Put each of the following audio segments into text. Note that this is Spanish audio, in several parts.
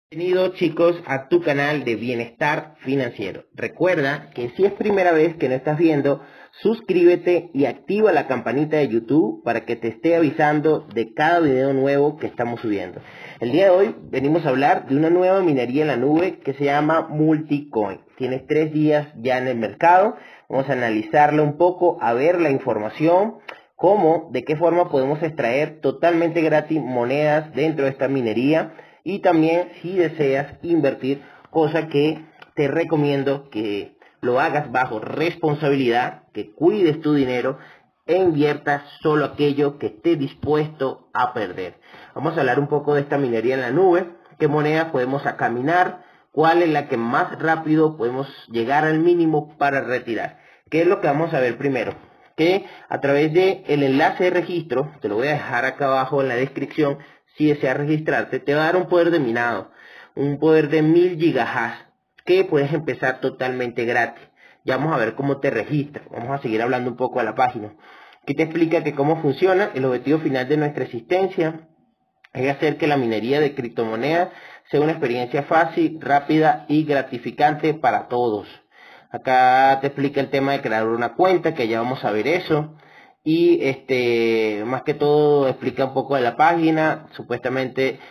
Bienvenidos chicos a tu canal de bienestar financiero. Recuerda que si es primera vez que no estás viendo, suscríbete y activa la campanita de YouTube para que te esté avisando de cada video nuevo que estamos subiendo. El día de hoy venimos a hablar de una nueva minería en la nube que se llama Multicoin. Tiene 3 días ya en el mercado. Vamos a analizarla un poco, a ver la información, de qué forma podemos extraer totalmente gratis monedas dentro de esta minería. Y también si deseas invertir, cosa que te recomiendo que lo hagas bajo responsabilidad, que cuides tu dinero e inviertas solo aquello que estés dispuesto a perder. Vamos a hablar un poco de esta minería en la nube, qué monedas podemos caminar, cuál es la que más rápido podemos llegar al mínimo para retirar. ¿Qué es lo que vamos a ver primero? Que a través del enlace de registro, te lo voy a dejar acá abajo en la descripción. Si deseas registrarte, te va a dar un poder de minado, un poder de 1000 gigahash, que puedes empezar totalmente gratis. Ya vamos a ver cómo te registras. Vamos a seguir hablando un poco de la página. Aquí te explica que cómo funciona. El objetivo final de nuestra existencia es hacer que la minería de criptomonedas sea una experiencia fácil, rápida y gratificante para todos. Acá te explica el tema de crear una cuenta, que ya vamos a ver eso. Y más que todo explica un poco de la página, supuestamente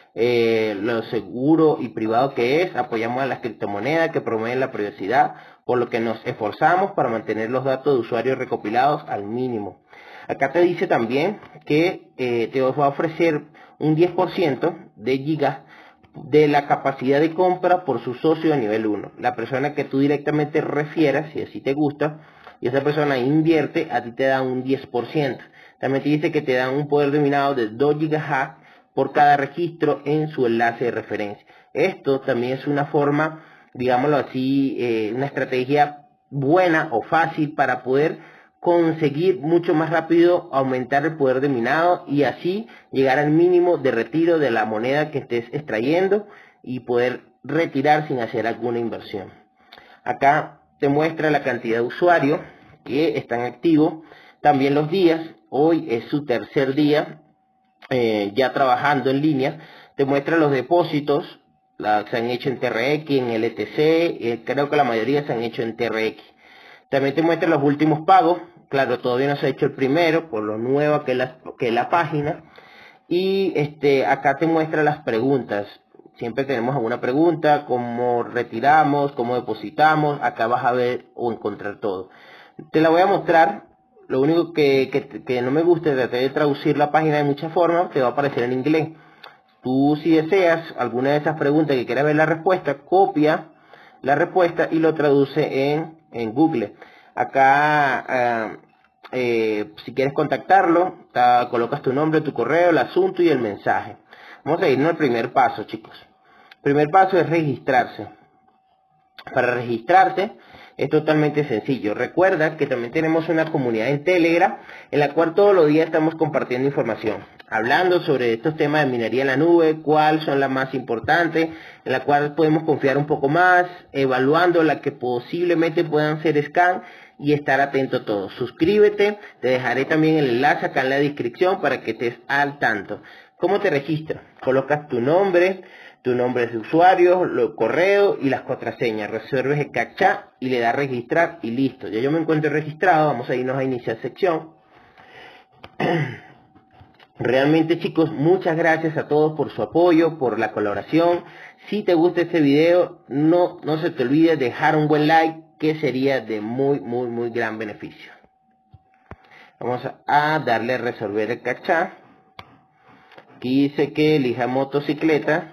lo seguro y privado que es. Apoyamos a las criptomonedas que promueven la privacidad, por lo que nos esforzamos para mantener los datos de usuarios recopilados al mínimo. Acá te dice también que te va a ofrecer un 10% de gigas de la capacidad de compra por su socio de nivel 1. La persona que tú directamente refieras, si así te gusta, y esa persona invierte, a ti te da un 10%. También te dice que te dan un poder de minado de 2 GHz por cada registro en su enlace de referencia. Esto también es una forma, digámoslo así, una estrategia buena o fácil para poder conseguir mucho más rápido aumentar el poder de minado y así llegar al mínimo de retiro de la moneda que estés extrayendo y poder retirar sin hacer alguna inversión. Acá te muestra la cantidad de usuarios que están activos, también los días. Hoy es su tercer día ya trabajando en línea. Te muestra los depósitos, se han hecho en TRX, en LTC, creo que la mayoría se han hecho en TRX. También te muestra los últimos pagos. Claro, todavía no se ha hecho el primero por lo nueva que es la página. Y acá te muestra las preguntas. Siempre tenemos alguna pregunta, cómo retiramos, cómo depositamos. Acá vas a ver o encontrar todo. Te la voy a mostrar. Lo único que no me gusta es tratar de traducir la página de muchas formas. Te va a aparecer en inglés. Tú, si deseas alguna de esas preguntas que quieras ver la respuesta, copia la respuesta y lo traduce en Google. Acá, si quieres contactarlo, colocas tu nombre, tu correo, el asunto y el mensaje. Vamos a irnos al primer paso, chicos. El primer paso es registrarse. Para registrarse es totalmente sencillo. Recuerda que también tenemos una comunidad en Telegram en la cual todos los días estamos compartiendo información, hablando sobre estos temas de minería en la nube, cuáles son las más importantes, en la cual podemos confiar un poco más, evaluando las que posiblemente puedan ser scam y estar atento a todo. Suscríbete, te dejaré también el enlace acá en la descripción para que estés al tanto. ¿Cómo te registras? Colocas tu nombre de usuario, el correo y las contraseñas. Resuelves el captcha y le das registrar y listo. Ya yo me encuentro registrado. Vamos a irnos a iniciar sección. Realmente, chicos, muchas gracias a todos por su apoyo, por la colaboración. Si te gusta este video, no se te olvide dejar un buen like, que sería de muy gran beneficio. Vamos a darle a resolver el captcha. Aquí dice que elija motocicleta.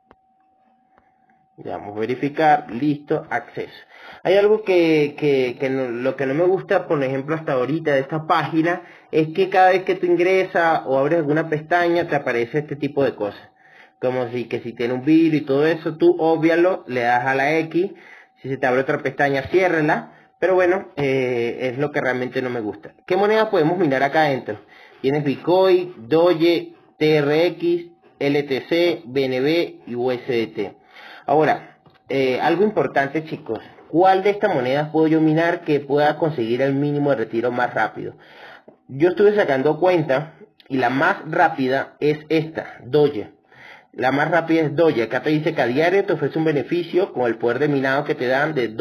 Le damos verificar, listo, acceso. Hay algo lo que no me gusta, por ejemplo, hasta ahorita de esta página, es que cada vez que tú ingresas o abres alguna pestaña, te aparece este tipo de cosas. Como si tiene un virus y todo eso, tú óbvialo, le das a la X, si se te abre otra pestaña, ciérrala. Pero bueno, es lo que realmente no me gusta. ¿Qué moneda podemos minar acá adentro? Tienes Bitcoin, Doge, TRX, LTC, BNB y USDT. Ahora, algo importante, chicos, ¿cuál de estas monedas puedo yo minar que pueda conseguir el mínimo de retiro más rápido? Yo estuve sacando cuenta y la más rápida es esta, Doge. La más rápida es Doge. Acá te dice que a diario te ofrece un beneficio con el poder de minado que te dan de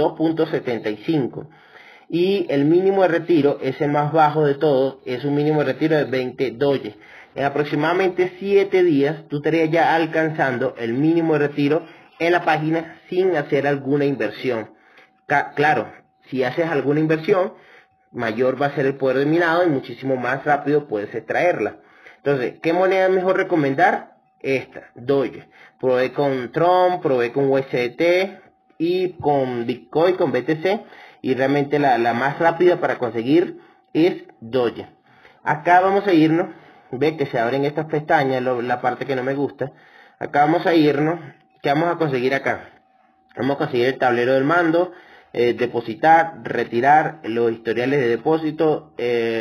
2.75. Y el mínimo de retiro, ese más bajo de todos, es un mínimo de retiro de 20 Doge. En aproximadamente 7 días, tú estarías ya alcanzando el mínimo de retiro en la página sin hacer alguna inversión. Claro, si haces alguna inversión, mayor va a ser el poder de minado y muchísimo más rápido puedes extraerla. Entonces, ¿qué moneda es mejor recomendar? Esta, Doge. Probé con Tron, probé con USDT y con Bitcoin, con BTC, y realmente la más rápida para conseguir es Doge. Acá vamos a irnos, ve que se abren estas pestañas, la parte que no me gusta. Acá vamos a irnos, ¿qué vamos a conseguir acá? Vamos a conseguir el tablero del mando, depositar, retirar, los historiales de depósito,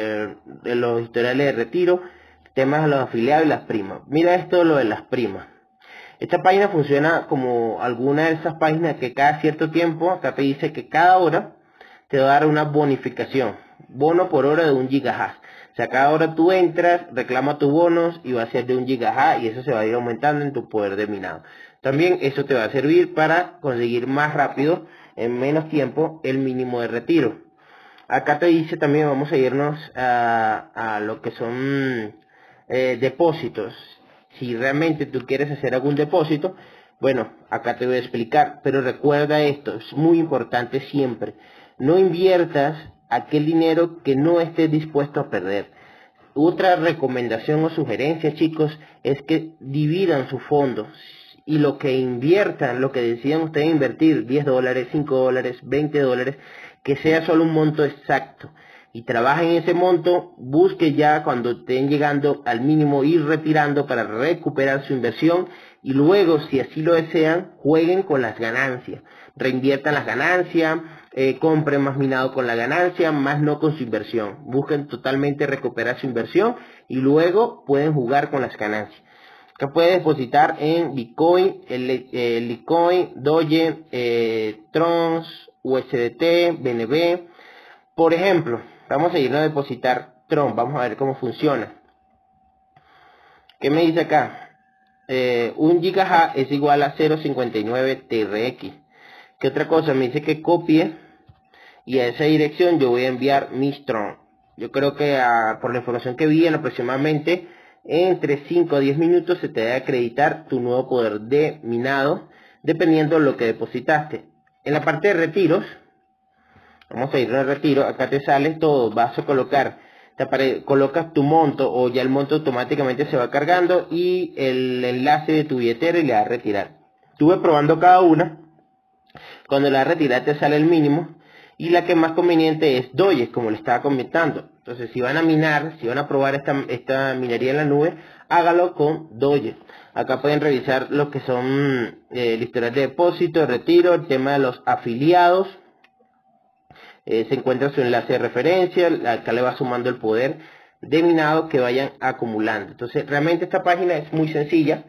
los historiales de retiro, temas de los afiliados y las primas. Mira esto, lo de las primas. Esta página funciona como alguna de esas páginas que cada cierto tiempo, acá te dice que cada hora te va a dar una bonificación, bono por hora de 1 gigahash. O sea, cada hora tú entras, reclama tus bonos y va a ser de 1 gigahash y eso se va a ir aumentando en tu poder de minado. También eso te va a servir para conseguir más rápido, en menos tiempo, el mínimo de retiro. Acá te dice también, vamos a irnos a lo que son depósitos. Si realmente tú quieres hacer algún depósito, bueno, acá te voy a explicar, pero recuerda esto, es muy importante siempre. No inviertas aquel dinero que no estés dispuesto a perder. Otra recomendación o sugerencia, chicos, es que dividan sus fondos y lo que inviertan, lo que decidan ustedes invertir, 10 dólares, 5 dólares, 20 dólares, que sea solo un monto exacto. Y trabajen ese monto, busque ya cuando estén llegando al mínimo ir retirando para recuperar su inversión y luego, si así lo desean, jueguen con las ganancias, reinviertan las ganancias, compren más minado con la ganancia, más no con su inversión. Busquen totalmente recuperar su inversión y luego pueden jugar con las ganancias. Acá puedes depositar en Bitcoin, Litecoin, Doge, Trons, USDT, BNB. Por ejemplo, vamos a irnos a depositar Tron, vamos a ver cómo funciona. ¿Qué me dice acá? 1 gigahash es igual a 0.59 TRX. ¿Qué otra cosa? Me dice que copie y a esa dirección yo voy a enviar mis Tron. Yo creo que por la información que vi, en aproximadamente entre 5 a 10 minutos se te debe acreditar tu nuevo poder de minado, dependiendo de lo que depositaste. En la parte de retiros, vamos a ir al retiro, acá te sale todo, vas a colocar, colocas tu monto o ya el monto automáticamente se va cargando y el enlace de tu billetera y le das a retirar. Estuve probando cada una, cuando la retiras te sale el mínimo y la que más conveniente es Doge, como le estaba comentando. Entonces si van a minar, si van a probar esta minería en la nube, hágalo con Doge. Acá pueden revisar lo que son el historial de depósito, de retiro, el tema de los afiliados. Se encuentra su enlace de referencia, acá le va sumando el poder de minado que vayan acumulando. Entonces realmente esta página es muy sencilla,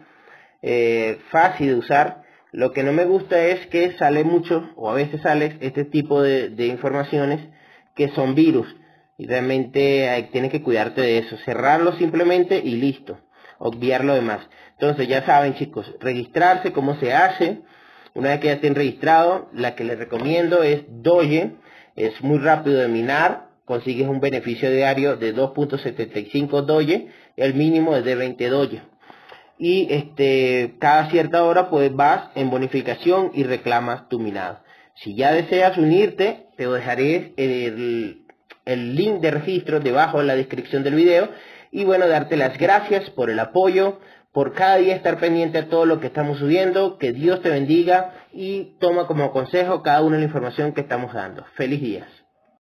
fácil de usar. Lo que no me gusta es que sale mucho, o a veces sale este tipo de informaciones que son virus. Y realmente tienes que cuidarte de eso, cerrarlo simplemente y listo, obviar lo demás. Entonces ya saben, chicos, registrarse, cómo se hace. Una vez que ya estén registrados, la que les recomiendo es Doge. Es muy rápido de minar, consigues un beneficio diario de 2.75 Doge, el mínimo es de 20 Doge. Y cada cierta hora pues vas en bonificación y reclamas tu minado. Si ya deseas unirte, te dejaré el link de registro debajo en la descripción del video. Y bueno, darte las gracias por el apoyo, por cada día estar pendiente a todo lo que estamos subiendo. Que Dios te bendiga y toma como consejo cada una de la información que estamos dando. Feliz días.